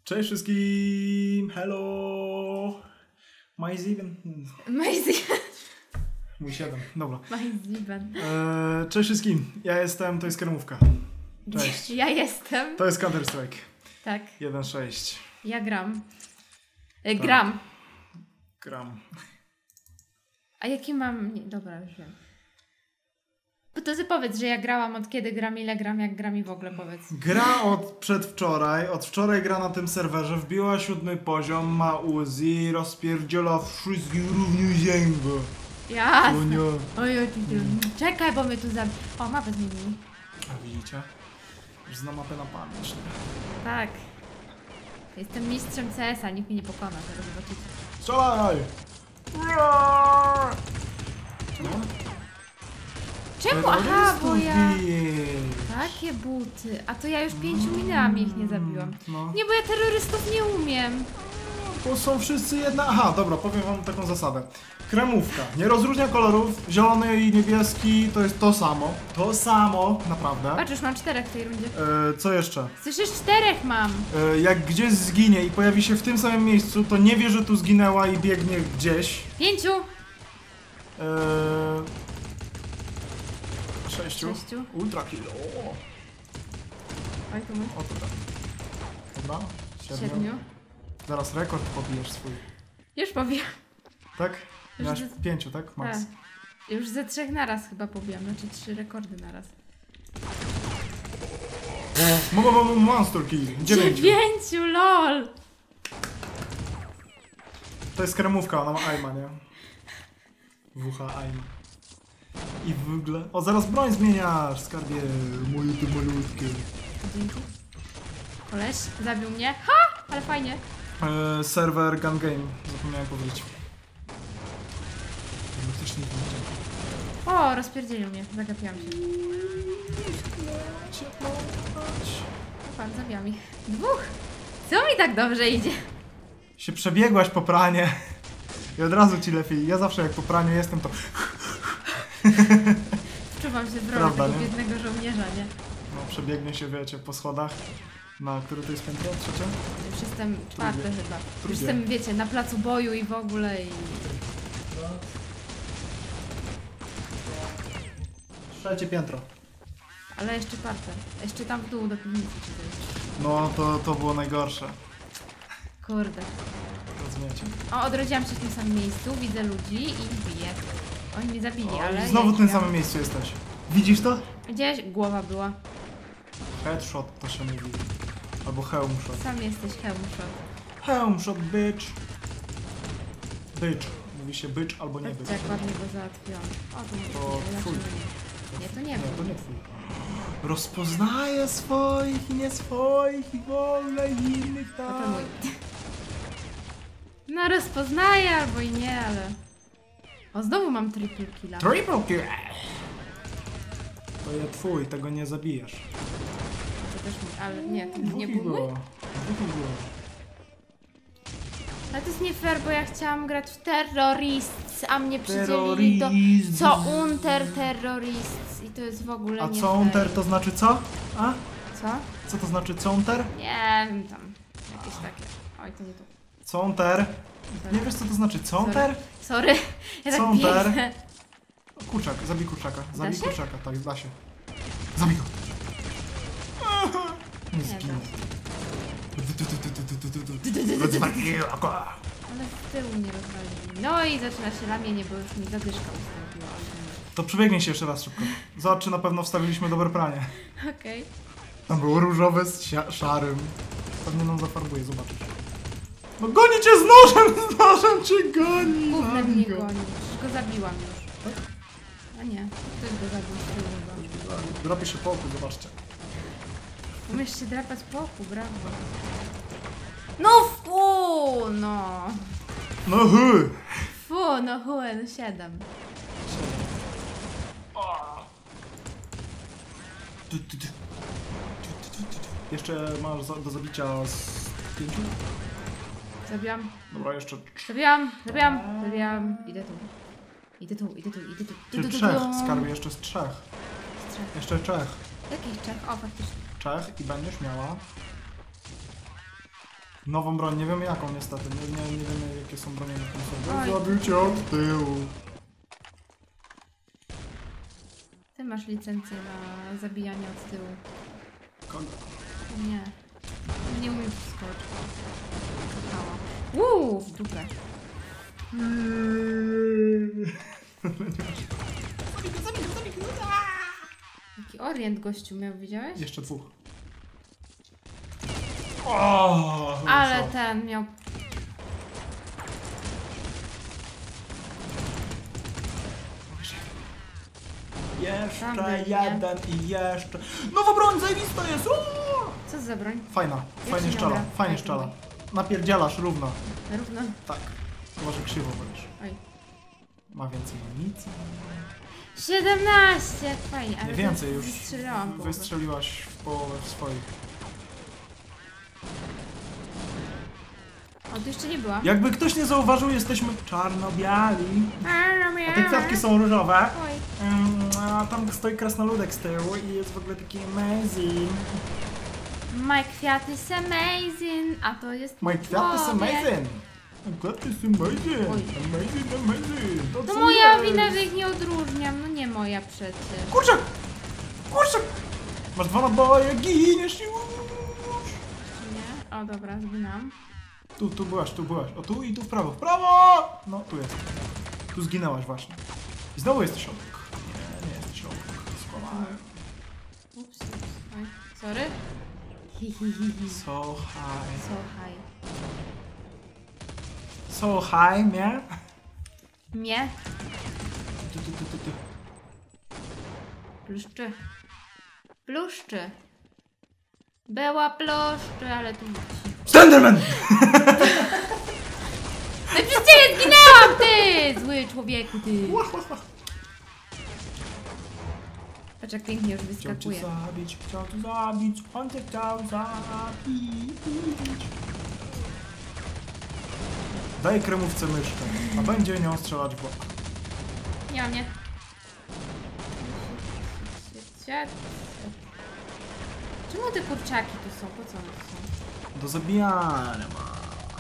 Cześć wszystkim! Hello! Majziben. Mój 7, dobra. Majziben. Cześć wszystkim, ja jestem, to jest Kremówka. Cześć. Ja jestem. To jest Counter Strike. Tak. 1.6. Ja gram. Tak. Gram. A jaki mam... Nie, dobra, już wiem. To ty powiedz, że ja grałam od kiedy gram, ile gram, jak gram i w ogóle powiedz. Gra od przedwczoraj, od wczoraj gra na tym serwerze, wbiła 7 poziom, ma Uzi, rozpierdziela wszystkich równie zięgo. Jasne. Oj, czekaj, bo my tu O, mapę zmienili. A widzicie? Już znam mapę na pamięć. Nie? Tak. Jestem mistrzem CS-a, nikt mnie nie pokona, tego zobaczycie. Strzelaj! No. Czemu? Aha, bo ja... Bije. Takie buty. A to ja już 5 minęłam i ich nie zabiłam. No. Nie, bo ja terrorystów nie umiem. Bo są wszyscy jedna... Aha, dobra, powiem wam taką zasadę. Kremówka. Nie rozróżnia kolorów. Zielony i niebieski to jest to samo. To samo, naprawdę. Patrz, już mam 4 w tej rundzie. Co jeszcze? Słyszysz, 4 mam. Jak gdzieś zginie i pojawi się w tym samym miejscu, to nie wie, że tu zginęła i biegnie gdzieś. 5. 6. Ultra kill. O, Oj, to mój. o to tak. Dobra. 7. Zaraz rekord pobijesz swój. Już powiem. Tak? Już Miałeś ze- 5, tak? Max. Tak. Już ze 3 naraz chyba pobijam, znaczy 3 rekordy naraz. Monster kill. 9. 9, lol! To jest kremówka, ona ma aima, nie? WH aim. I w ogóle... O, zaraz broń zmieniasz, skarbie. Moje ty malutkie. Dzięki. Koleś zabił mnie. Ha! Ale fajnie. Serwer Gun Game. Zapomniałem powiedzieć. No, też nie wiem. O, rozpierdzielił mnie. Zagapiłam się. Pan, zabijam ich. 2! Co mi tak dobrze idzie? Się przebiegłaś po pranie. I od razu ci lepiej. Ja zawsze jak po praniu jestem, to... Wczuwam się w rolę Prawda, tego nie? biednego żołnierza, nie? No, przebiegnie się, wiecie, po schodach. Na które to jest piętro? Trzecie? Już jestem 4 chyba. Już Drugie. jestem, wiecie, na placu boju i w ogóle i... Trzecie piętro. Ale jeszcze parter. Jeszcze tam w dół do piwnicy czy coś. No, to było najgorsze. Kurde. Rozumiecie? O, odrodziłam się w tym samym miejscu, widzę ludzi i ich biję. Oni mnie zabili, ale... I znowu ja w tym ich samym miejscu jesteś. Widzisz to? Gdzieś głowa była. Headshot to się mówi. Albo helm shot. Sam jesteś hełmuszot. Helm shot, bitch. Bitch. Mówi się bitch albo nie bitch. Patrzcie, jak ładnie go załatwiłam. O, to nie, To nie, twój. nie, to nie Nie, był. to nie twój. Rozpoznaje swoich i nie swoich i w ogóle innych A to tam. mój. No rozpoznaję albo i nie, ale... O, znowu mam triple killa. Triple kill. To jest twój, tego nie zabijesz. To też mój, ale nie, to nie Dwóch był mój. było. Dwóch było. Ale to jest nie fair, bo ja chciałam grać w terrorists, a mnie przydzielili do... Terrorists. Co unter terrorists i to jest w ogóle A nie counter fair. to znaczy co? A? Co? Co to znaczy counter? Nie wiem tam. Jakieś takie. Oj, to nie to. Counter. Sorry. Nie wiesz co to znaczy counter? Sorry. Ja tak Counter. biegnę. Kurczak, zabij kurczaka. Zabij się? kurczaka, tak, da się. Zabij go. Nie Nie zginął. Ale w tyłu mnie rozwalili. No i zaczyna się ramienie, bo już mi zadyszka ustąpiła. To przebiegnie się jeszcze raz szybko. Zobacz, czy na pewno wstawiliśmy dobre pranie. Okej. Tam było różowe z szarym. Pewnie nam zafarbuje, zobaczysz. No goni cię z nożem cię goni! Gównem zabij mnie go. goni. Przecież go zabiłam już. A nie, ktoś go zabił z tyłu chyba. Drapie się po oku, zobaczcie. Umiesz się drapać po oku, brawo. No fu, no. No hy! Fu, no no 7. Jeszcze masz do zabicia z 5? Zabiłam, Dobra, jeszcze zabiłam. Idę tu. Idę tu. Ty trzech, skarbie jeszcze z 3. Z 3. Jeszcze 3. Jakich 3? O, faktycznie. 3 i będziesz miała Nową broń, nie wiemy jaką niestety, nie wiemy jakie są bronie na tym Oj. sobie. Zabił cię od tyłu. Ty masz licencję na zabijanie od tyłu. Kogo? Nie. Nie umiem wskoczyć. W dupę. Jaki orient gościu miał, widziałeś? Jeszcze dwóch. O, Ale ten miał... Jeszcze jeden i jeszcze. Nowa broń, zajebista jest! Co za broń? Fajna, fajnie się szczela, gra? fajnie Jak szczela. Napierdzielasz równo. Równo? Tak. Chyba, że krzywo będziesz. Oj. Ma więcej amunicji. 17! Jak fajnie, ale Nie więcej to już. Wystrzeliłam połowę. Wystrzeliłaś w połowę w swoich. O, tu jeszcze nie była. Jakby ktoś nie zauważył, jesteśmy czarno-biali. A te kwiatki są różowe. Oj. A tam stoi krasnoludek z tyłu i jest w ogóle taki amazing. My kwiat is amazing, a to jest Moje kwiaty są człowiek. amazing. Kwiaty są amazing. Oj. Amazing. To co moja jest? wina, że ich nie odróżniam. No nie moja przecież. Kurczak! Kurczak! Masz 2 naboje, giniesz już! Nie? O, dobra, zginam. Tu byłaś, tu byłaś. O, tu i tu w prawo. W prawo! No, tu jest. Tu zginęłaś właśnie. I znowu jesteś obok. Nie jesteś obok. Skłamałem. Ups. Oj, sorry. So high. So high. So high, nie? Mnie? Tu. Pluszczy. Pluszczy. Była pluszczy, ale tu musi. Slenderman! No i przez ciebie zginęłam, ty! Zły człowieku, ty. Patrz jak pięknie już Chciał cię wyskakuje. zabić, on cię chciał zabić. Daj kremówce myszkę, a będzie nią strzelać w bok. Nie, nie. Czemu te kurczaki tu są? Po co one tu są? Do zabijania ma.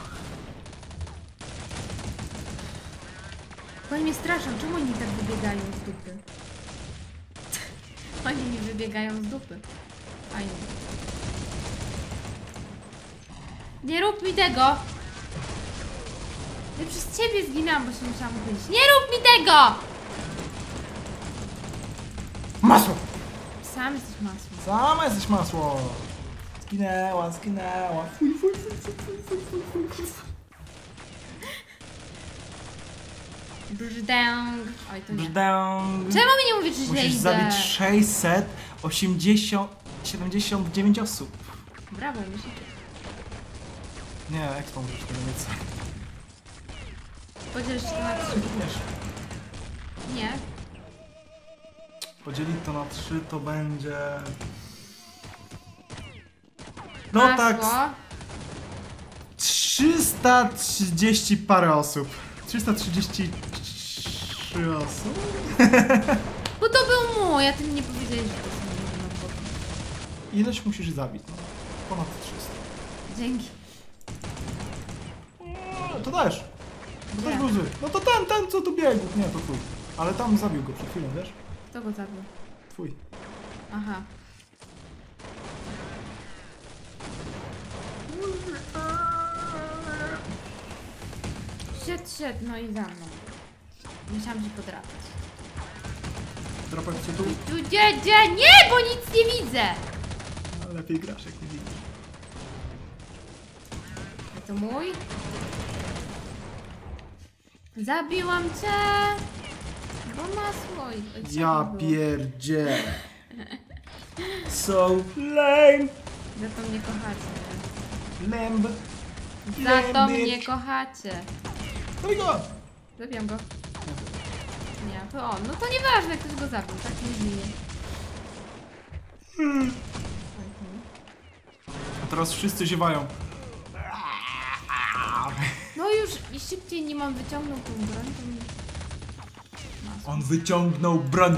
Bo oni mnie straszą. Czemu oni tak wybiegają z dupy? Oni mi wybiegają z dupy. Fajnie. Nie rób mi tego! Ja przez ciebie zginęłam, bo się musiałam uchylić. Nie rób mi tego! Masło! Sam jesteś masło. Sama jesteś masło! Zginęła. Fuj. Brzdęg. Oj, to nie. Brzdęk. Czemu mi nie mówisz, że źle Musisz idę? zabić 679 osób. Brawo, myślicie. Nie, ekspo musisz tego mieć. Podzielisz to na 3. Wiesz, Nie. podzielić to na 3 to będzie... No Masło. tak, 330 parę osób. 333 osób? Bo to był mój, a ty mi nie powiedziałeś, że to są moje boty. Ileś musisz zabić? No, ponad 300. Dzięki. To też. To też Nie. był zły. No to ten co tu biegł. Nie, to twój. Ale tam zabił go przed chwilą, wiesz? Kto go zabił? Twój. Aha. Siedź, no i za mną. Musiałam się podrapać. Drapać cię tu? Gdzie? Nie, bo nic nie widzę! No, lepiej grasz jak nie widzisz. A to mój? Zabiłam cię! Bo masło. Oj, co Ja to było? pierdzielę. So lame. Za to mnie kochacie. Lamb. Za to Lamb, mnie bitch. kochacie. Zabij go. Zabiłam go. Nie, to on. No to nieważne, ktoś go zabił, tak nie zmienię. A teraz wszyscy ziewają. No już i szybciej nim on wyciągnął tą broń, to mi... Masło. On wyciągnął broń.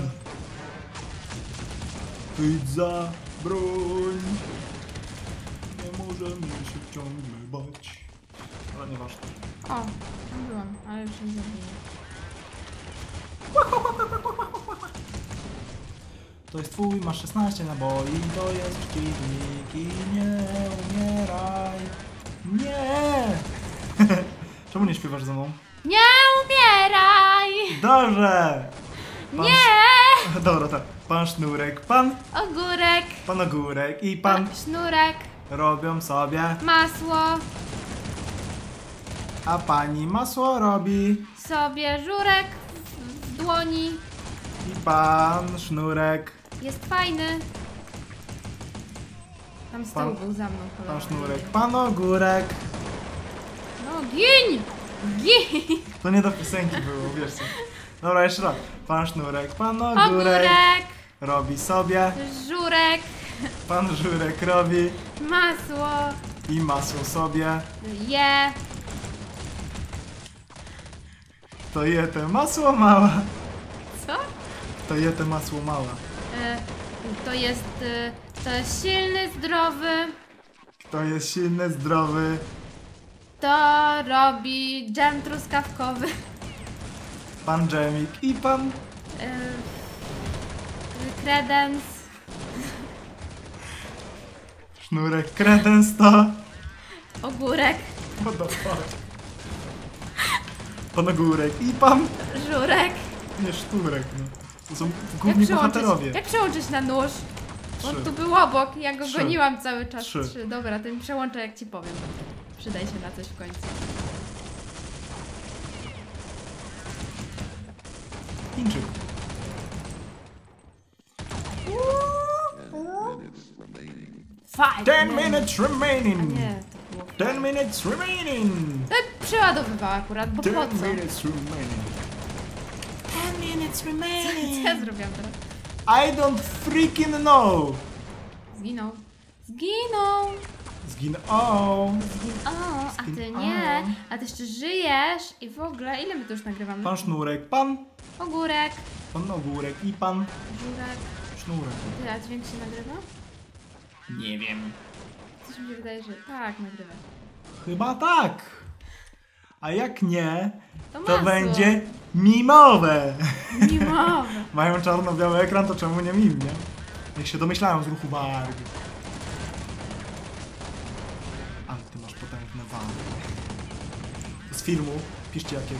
Wyjdź za broń. Nie może możemy się ciągle bać. Ale nieważne. O, tam byłam, ale już nie zrobiłam. To jest twój, masz 16 naboi, to jest przeciwnik i nie umieraj. Nie! Czemu nie śpiewasz ze mną? Nie umieraj! Dobrze! Pan Nie! Dobra, tak. Pan Sznurek, pan Ogórek, i pan sznurek, robią sobie, masło, a pani masło robi. sobie żurek w dłoni. I pan Sznurek, Jest fajny. Tam z tyłu Pan- był za mną. pan cholera. Sznurek, pan Ogórek. No giń! Giń! To nie do piosenki było, wiesz co. Dobra, jeszcze raz. Pan Sznurek, pan Ogórek Ogórek, robi sobie, żurek, pan Żurek robi masło, i masło sobie. je. To je te masło mała. Co? To je te masło mała. E, to jest silny, zdrowy. Kto jest silny, zdrowy, To robi dżem truskawkowy. pan Dżemik i pan Kredens. Sznurek kredens to... Ogórek. What the fuck? Pan Ogórek i pan... Żurek. Nie Szturek, no. To są główni bohaterowie. Jak przełączyć na nóż? On 3. tu był obok, ja go 3. goniłam cały czas. 3. 3. Dobra, to mi przełączę jak ci powiem. Przydaj się na coś w końcu. Chińczyk. 10 minutes A remaining. nie, to było. 10 minutes remaining. To przeładowywała akurat, bo po 10 co? minutes remaining. 10 minutes Co ja remaining. zrobiłam teraz? I don't freaking know. Zginął. Zginął! Zginął. Zginął, a ty Zginął. nie. A ty jeszcze żyjesz i w ogóle, ile my tu już nagrywamy? Pan Sznurek, pan... Ogórek, Pan Ogórek i pan... żurek. Sznurek. Ty, a dźwięk się nagrywa? Nie wiem. Coś mi się wydaje, że tak, nagrywa. Chyba tak. A jak nie, To to masło. będzie mimowe. Mimowe. Mają czarno-biały ekran, to czemu nie mim, nie? Niech się domyślają z ruchu wargi. Ale ty masz potężne wady. Z filmu, piszcie jakiego.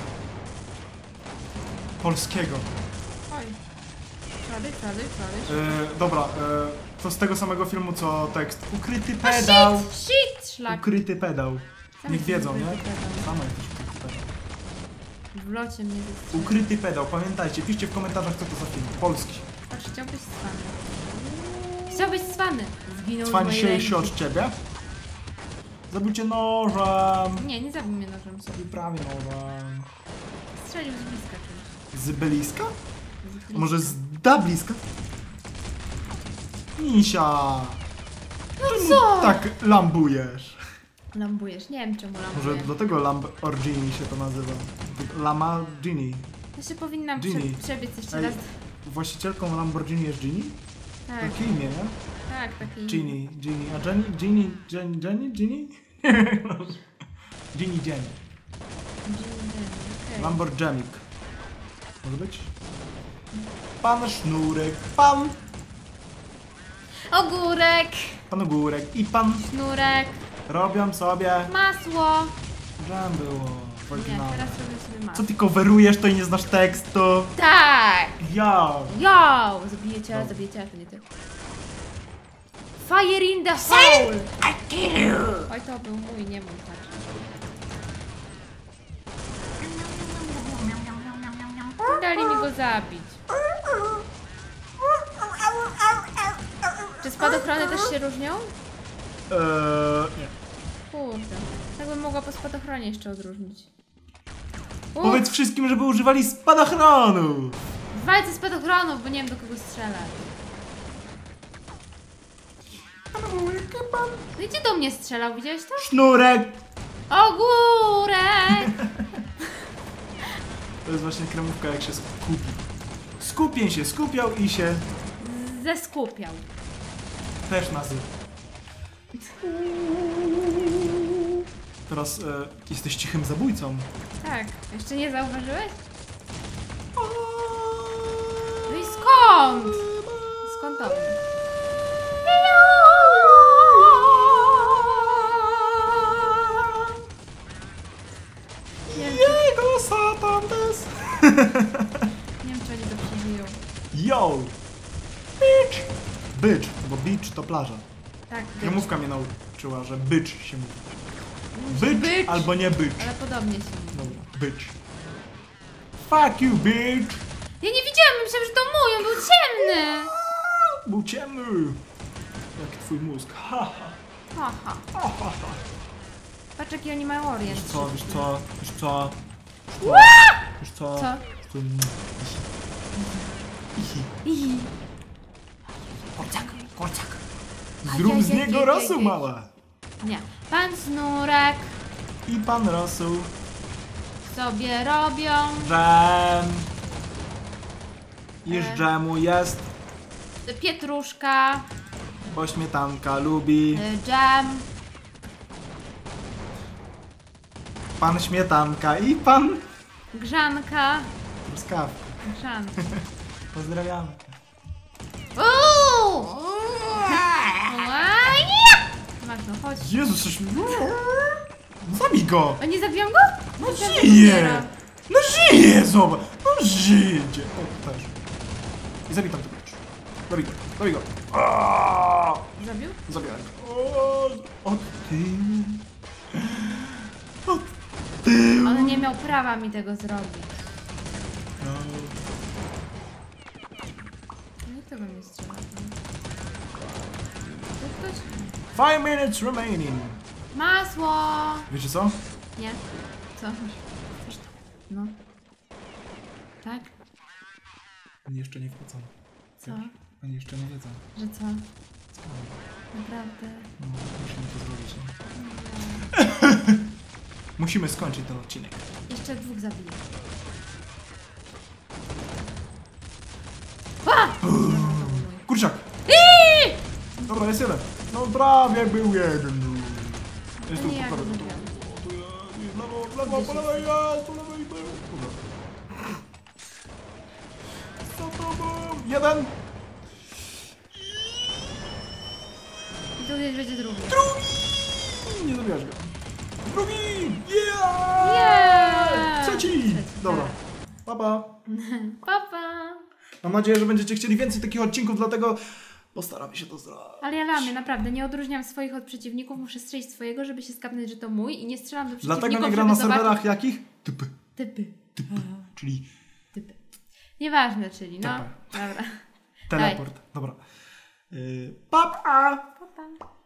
Polskiego. Oj. Sorry. Dobra, to z tego samego filmu co tekst. Ukryty pedał. Shit, szlak. Ukryty pedał. Sam Niech jestem wiedzą, nie? ukryty pedał. Sama jesteś ukryty pedał. W locie mnie zestrzeli. Ukryty pedał, pamiętajcie, piszcie w komentarzach co to za film. Polski. Patrz, chciałbyś swany. Chciałbyś swany. Zginął z Cwań mojej się ręki. od ciebie. Zabił nożem. Nie zabił mnie nożem. Zabił prawie nożem. Strzelił z bliska czymś. Z bliska? Z A bliska. może z da bliska? Misia! No co? Tak lambujesz. Lambujesz, nie wiem czemu lambuję. Może do tego Lamborghini się to nazywa. Lamborghini. Ja się powinnam Ginny. przebiec jeszcze Ej, raz. właścicielką Lamborghini jest Ginny? Tak, Takie imię, nie? tak, taki. Ginny. A Jenny? Ginny? Ginny? Ginny, Jenny. okej. Lamborghini. Może być? Pan Sznurek, pan Ogórek, Ogórek i pan sznurek, robią sobie... masło. Żem było w Nie, oryginale. teraz robię sobie Co masło. ty coverujesz, to i nie znasz tekstu? Tak! Ja! Yo! Zabiję cię, No. ale to nie ty. Fire in the hole! Oj, to był mój, nie mój, patrz. Dali mi go zabić. Czy spadochrony też się różnią? Nie. Kurde. Tak bym mogła po spadochronie jeszcze odróżnić. Powiedz wszystkim, żeby używali spadochronu! W walce spadochronów, bo nie wiem do kogo strzelać. No i gdzie do mnie strzelał, widziałeś to? Sznurek! Ogórek! To jest właśnie kremówka, jak się skupi. Skupień się skupiał i się Zeskupiał. też nazywa. Teraz jesteś cichym zabójcą. Tak, jeszcze nie zauważyłeś? No i skąd? Skąd to? Jego Satan des. Nie wiem, czy oni to przeżyją. Yo! Bitch! Bitch, bo beach to plaża. Tak, Kremówka mnie nauczyła, że bitch się mówi. Bitch Bitch. albo nie bitch. ale podobnie się mówi. Dobra, bitch. Fuck you, bitch! Ja nie widziałam, myślałam, że to mój, on był ciemny! Był ciemny! Jak twój mózg. Ha, ha, Haha. ha, ha, ha. Patrz, jaki oni mają orient. Wiesz co, wiesz co, wiesz co? Wiesz co? Co? Ihi. Korciak, korciak. A Zrób ja, z ja, niego ja, rosół, ja. mała. Nie. Pan Snurek I pan rosół. sobie robią. Dżem. Iż dżemu jest, Pietruszka, bo śmietanka lubi. dżem. Pan śmietanka i pan Grzanka. truskawka. Grzanka. Pozdrawiamy. Uuu! Magno, chodź. Jezus, coś... Zabij go! O, nie zabijam go? No Myślałam, że żyje! umiera. No żyje, zobacz! No żyje! O, też. I zabij tam tego też. Zabij go, zabij go. Aaaa! Zabił? Zabijaj go. Od tyłu. Od tyłu. On nie miał prawa mi tego zrobić. No. Nie kto we mnie strzela. To ktoś? 5 minutes remaining. Masło! Wiecie co? Nie. Co? No. Tak? Oni jeszcze nie wchodzą. Co? Oni jeszcze nie wiedzą. Że co? Naprawdę? No, musimy to zrobić. Nie? Musimy skończyć ten odcinek. Jeszcze dwóch zabiję. A! Kurczak! Dobra, jest jeden. No prawie był jeden. Jest tu Nie, ja po go prawej. zabiłam. W lewo, po lewej, jest, po lewej był. Dobra. Co to był? Jeden! I tu gdzieś będzie drugi. Nie zabierz go. Drugi! Yeah! Yeah! Trzeci! Dobra. Pa, pa. Papa! Mam nadzieję, że będziecie chcieli więcej takich odcinków, dlatego postaramy się to zrobić. Ale ja lamię, naprawdę, nie odróżniam swoich od przeciwników, muszę strzelić swojego, żeby się skapnąć, że to mój i nie strzelam do przeciwników, Dlatego nie gram na żeby zobaczyć- serwerach jakich? Typy. Typy. Czyli Typy. Nieważne, czyli no. Typy. Dobra. teleport. Dobra. Pa, pa. Papa.